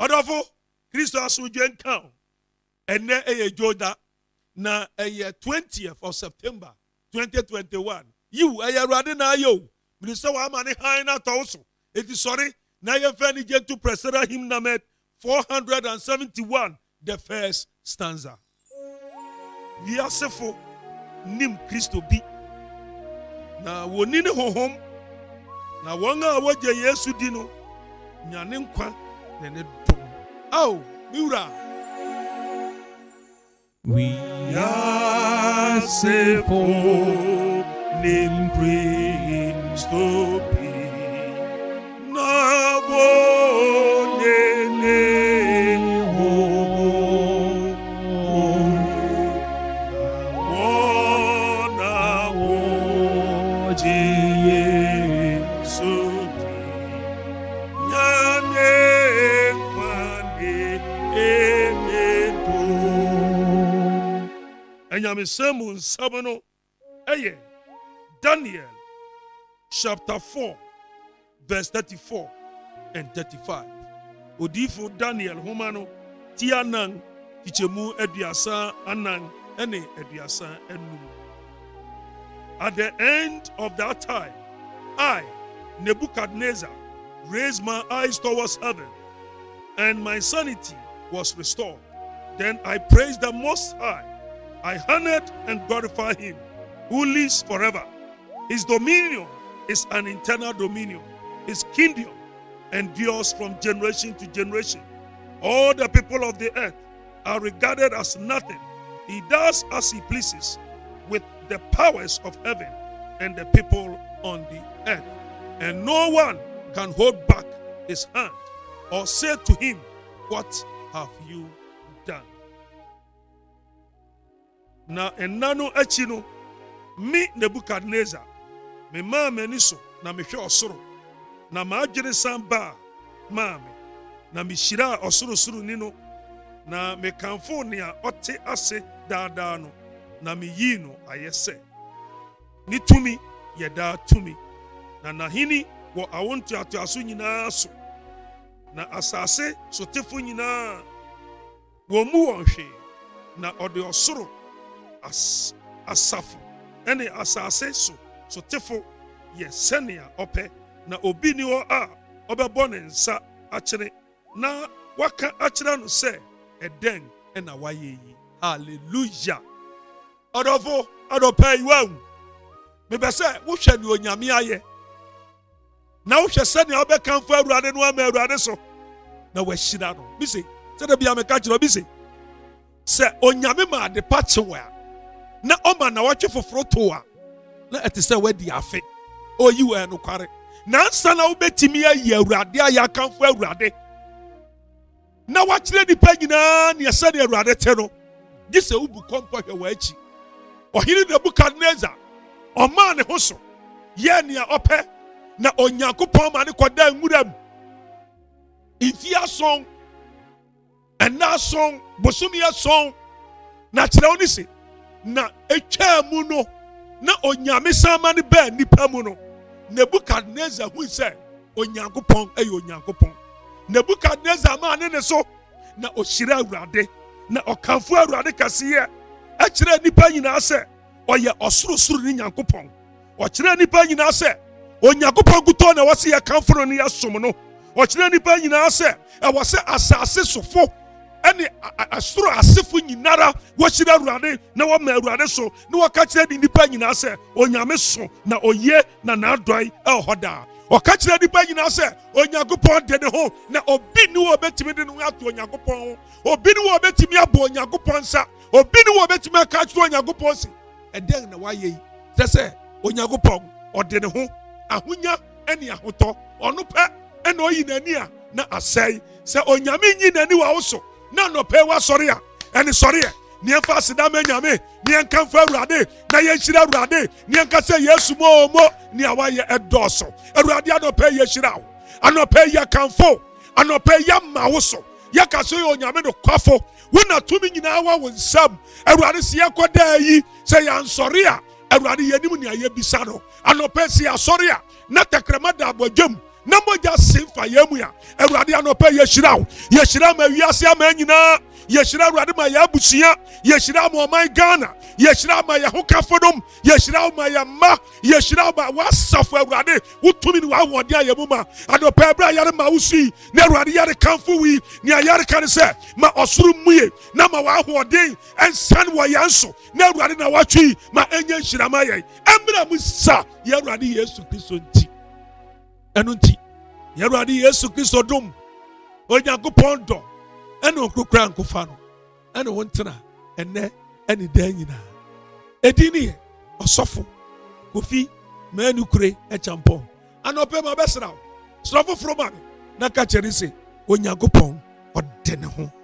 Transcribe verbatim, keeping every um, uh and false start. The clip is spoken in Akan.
Adolfo, Christo Asujen Town. And then a Joda na a twentieth of September twenty twenty-one. You a rather na yo. Minister Wamani Haina Tauso. It is sorry. Na ye feni to presera him named four hundred seventy-one. The first stanza. Viasefo nim Christo bi. Na wonine honhom. Na wanga waje Yesu dino. Nyane nkwa na ne dom. Oh, Miura. We are simple, name Christo be. Na one ne ho, na one Jesu be. Nyane kwande emedo. Enyame semu nsabano eye Daniel chapter four verse thirty-four and thirty-five. Odifo Daniel humano tianang kichemu eduasa anang ene eduasa enum. At the end of that time, I, Nebuchadnezzar, raised my eyes towards heaven, and my sanity was restored. Then I praised the Most High. I honored and glorified him, who lives forever. His dominion is an eternal dominion. His kingdom endures from generation to generation. All the people of the earth are regarded as nothing. He does as he pleases with the powers of heaven and the people on the earth. And no one can hold back his hand or say to him, "What have you done?" Na enano achino mi Nebuchadnezzar me ma meniso na me hwe osoro na ma adwene samba ma me na me shira osoro soro ni no na me kanfo ne a ote ase daada no na me yi no ayese ni tumi ye da tumi na nahini wo awontu atoaso nyina so na asase so tefo nyina wo mu wonhwe na ode osoro as asafu ene asase so so tefo ye senia ope na obi ni o a obebo ne nsa akire na waka akire no se eden ena waye yi. Hallelujah. Adofo adopa yiwa me be se wo hwe ni onyame aye na wo hwe senia obekanfo awurade no ama awurade so na wahira no bi se se da bia me ka kire bi se se onyame ma de pachewa na oma na watwe foforo to a na etise wadi afe oyi we no kware na nsa na wobetimi ayi awurade aya kanfo awurade na wakire nipa nyina ne yesa ne awurade te no gise ubu kompo hwe wa achi ohiri Nebukadnezzar oma ne ho so ye ne a ope na onyankopon ma ne koda nwuram ifia son ena son bosumia son na kire oni se na etwa mu no na onyame sama ne ba nipa mu no Nebukadnezzar hu se onyankopon ayi onyankopon Nebukadnezzar ma ne ne so na ohyira awurade na okanfo awurade kasiye a kire nipa nyina se oye osoro soro ni nyankopon o kire nipa nyina se onyankopon guto na wase ya kanfo no ne yasom no o kire nipa nyina se e wase asase sofo ene asoro asefo nyinara wo hyira awurade na wo ma awurade so na wo ka kire nipa nyina se onyame so na oye na na adoi e hoda o ka kire nipa nyina se onyankopon de ne ho na obi ni wo betimi de no ato onyankopon obi ni wo betimi abo onyankopon sa obi ni wo betimi aka kire onyankopon si eden na waye yi se onyankopon ode ne ho ahonya ene ahoto ono pe ene oyi nani a na asai se onyame nyi nani wa wo so na no pe wa sori a ene sori e ni enfa sida ma nyame ni enka fa awurade na ye hyira awurade ni enka se yesu mo mo ni awaye edoso awurade anope ye hyira wo anope ye kanfo anope ye ma wo so ye ka so ye onyame no kwafo wona tumi nyina wa wo nsam awurade se ye koda yi se ya nsori a awurade ye nim ni aye bisa no anope se ya sori a na tekrema da abodwam na mogya sen fa yɛmu ya awurade anɔpɛ yɛhyira wo yɛhyira ma wiase ama nyinaa yɛhyira awurade ma yɛabusua yɛhyira ma ɔman Ghana yɛhyira ma yɛho kafodom yɛhyira ma yɛmma yɛhyira ma wasafo awurade wotumi ne wahoɔden a yɛmu ma anɔpɛ bra yɛre ma wosui na awurade yɛre kamfo wi nea yɛre ka ne sɛ ma ɔsoro mue na ma wahoɔden ɛnsan wɔ yɛn so na awurade na watwi ma ɛnyɛ nhyira ma yɛn ɛmmra mu sa yɛ awurade Yesu Kristo nti ɛno nti yɛ awurade Yesu Kristo dom Onyankopɔn dɔ ɛna okukura nkofa no ɛna wo ntena ɛnɛ ɛne dan nyinaa ɛdi ne yɛ ɔsɔfo Kofi Manu Kure ɛkyampɔn anɔpɛ ma bɛsra wo sra foforɔ ma me na ka kyerɛ sɛ Onyankopɔn ɔde ne ho